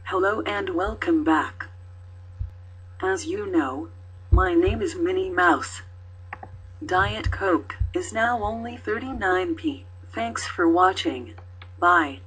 Hello and welcome back. As you know, my name is Minnie Mouse. Diet Coke is now only 39p. Thanks for watching. Bye.